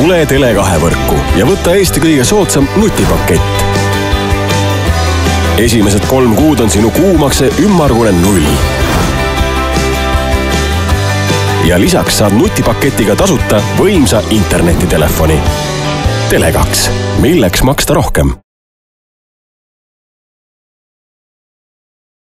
tule Tele2 võrku ja võta Eesti kõige soodsam nutipakett. Esimesed 3 kuud on sinu kuumakse ümmargune 0. Ja lisaks saad nutipaketiga tasuta võimsa internetitelefoni. Tele2. Milleks maksta rohkem?